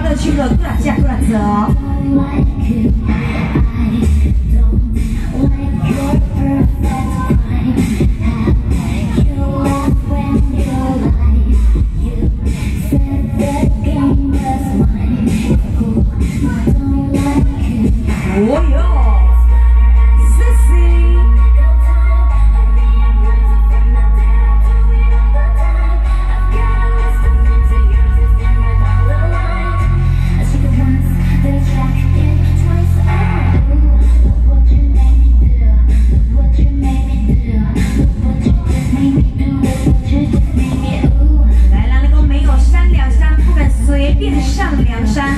乐趣乐，过来加过来走。哦哟。 上梁山。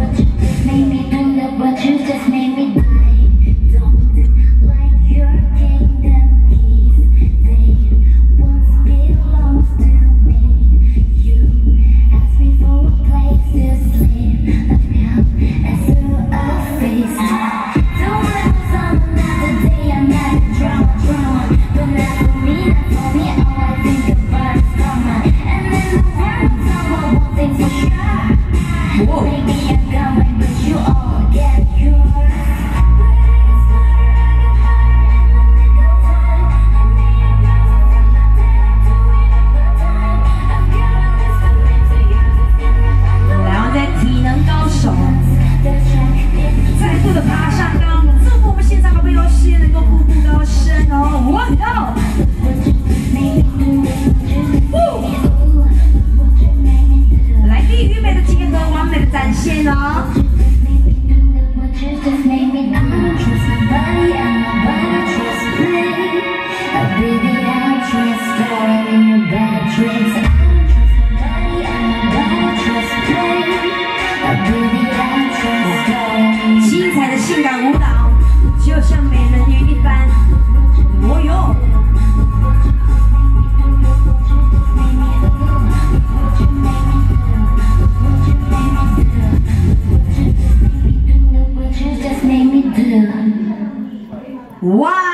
来，地与美的结合，完美的展现哦。 精彩的性感舞蹈，就像美人鱼一般。哦哟！ 哇！